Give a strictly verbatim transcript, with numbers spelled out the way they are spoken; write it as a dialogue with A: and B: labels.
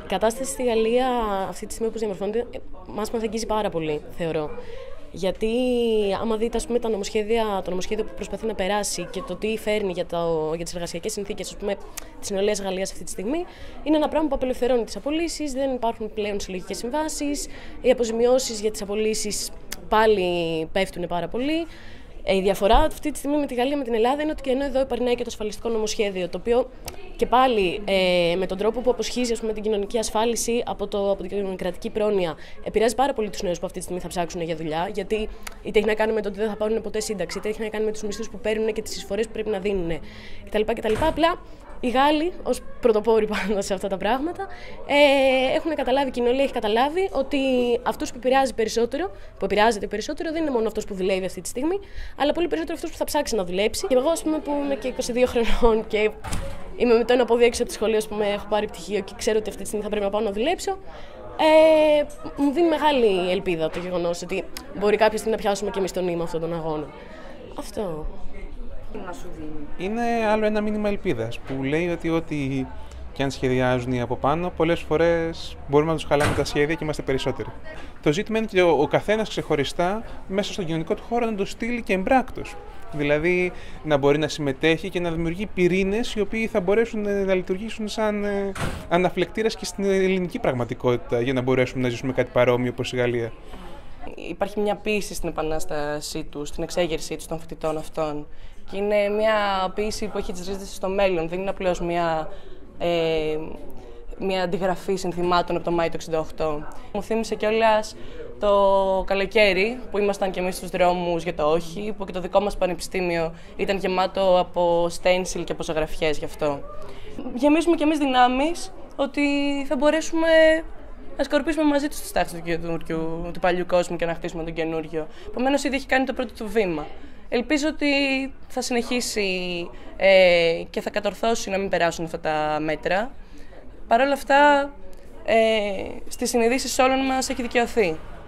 A: κατάσταση στη Γαλλία αυτή τη στιγμή όπως διαμορφώνεται μας μας αγγίζει πάρα πολύ, θεωρώ. Γιατί άμα δείτε ας πούμε, τα νομοσχέδια, το νομοσχέδιο που προσπαθεί να περάσει και το τι φέρνει για, το, για τις εργασιακές συνθήκες της νεολαίας Γαλλίας αυτή τη στιγμή, είναι ένα πράγμα που απελευθερώνει τις απολύσεις, δεν υπάρχουν πλέον συλλογικές συμβάσεις, οι αποζημιώσεις για τις απολύσεις πάλι πέφτουν πάρα πολύ. Η διαφορά αυτή τη στιγμή με τη Γαλλία με την Ελλάδα είναι ότι και ενώ εδώ υπαρνάει και το ασφαλιστικό νομοσχέδιο, το οποίο και πάλι ε, με τον τρόπο που αποσχίζει ας πούμε, την κοινωνική ασφάλιση από, το, από την κρατική πρόνοια, επηρεάζει πάρα πολύ τους νέους που αυτή τη στιγμή θα ψάξουν για δουλειά, γιατί είτε έχει να κάνει με το ότι δεν θα πάρουν ποτέ σύνταξη, είτε έχει να κάνει με τους μισθούς που παίρνουν και τις εισφορές που πρέπει να δίνουν κτλ. κτλ. Απλά οι Γάλλοι, ως πρωτοπόροι πάντα σε αυτά τα πράγματα, ε, έχουν καταλάβει, η κοινωνία έχει καταλάβει ότι αυτός που επηρεάζει περισσότερο, που επηρεάζεται περισσότερο, δεν είναι μόνο αυτός που δουλεύει αυτή τη στιγμή, αλλά πολύ περισσότερο αυτός που θα ψάξει να δουλέψει. Και εγώ, ας πούμε, που είμαι και είκοσι δύο χρονών και είμαι με το ένα πόδι έξω από τη σχολή, ας πούμε, έχω πάρει πτυχίο και ξέρω ότι αυτή τη στιγμή θα πρέπει να πάω να δουλέψω. Ε, μου δίνει μεγάλη ελπίδα το γεγονός ότι μπορεί κάποια στιγμή να πιάσουμε και εμείς το νήμα αυτόν τον αγώνα. Αυτό.
B: Να σου δίνει.
C: Είναι άλλο ένα μήνυμα ελπίδας που λέει ότι ό,τι και αν σχεδιάζουν οι από πάνω, πολλές φορές μπορούμε να τους χαλάμε τα σχέδια και είμαστε περισσότεροι. Το ζήτημα είναι και ο, ο καθένας ξεχωριστά μέσα στον κοινωνικό του χώρο να το στείλει και εμπράκτος. Δηλαδή να μπορεί να συμμετέχει και να δημιουργεί πυρήνες οι οποίοι θα μπορέσουν να λειτουργήσουν σαν ε, αναφλεκτήρες και στην ελληνική πραγματικότητα για να μπορέσουμε να ζήσουμε κάτι παρόμοιο όπως η Γαλλία.
B: Υπάρχει μια ποίηση στην επανάστασή του, στην εξέγερσή του των φοιτητών αυτών. Και είναι μια ποίηση που έχει τις ρίζες στο μέλλον. Δεν είναι απλώς μια, ε, μια αντιγραφή συνθημάτων από το Μάη του εξήντα οκτώ. Μου θύμισε κιόλας το καλοκαίρι που ήμασταν κι εμείς στους δρόμους για το όχι, που και το δικό μας πανεπιστήμιο ήταν γεμάτο από στένσιλ και από ζωγραφιές γι' αυτό. Γεμίζουμε κι εμείς δυνάμεις ότι θα μπορέσουμε να σκορπίσουμε μαζί τους τις τάξεις του, του, του παλιού κόσμου και να χτίσουμε τον καινούριο. Επομένως, ήδη έχει κάνει το πρώτο του βήμα. Ελπίζω ότι θα συνεχίσει ε, και θα κατορθώσει να μην περάσουν αυτά τα μέτρα. Παρ' όλα αυτά, ε, στις συνειδήσεις όλων μας έχει δικαιωθεί.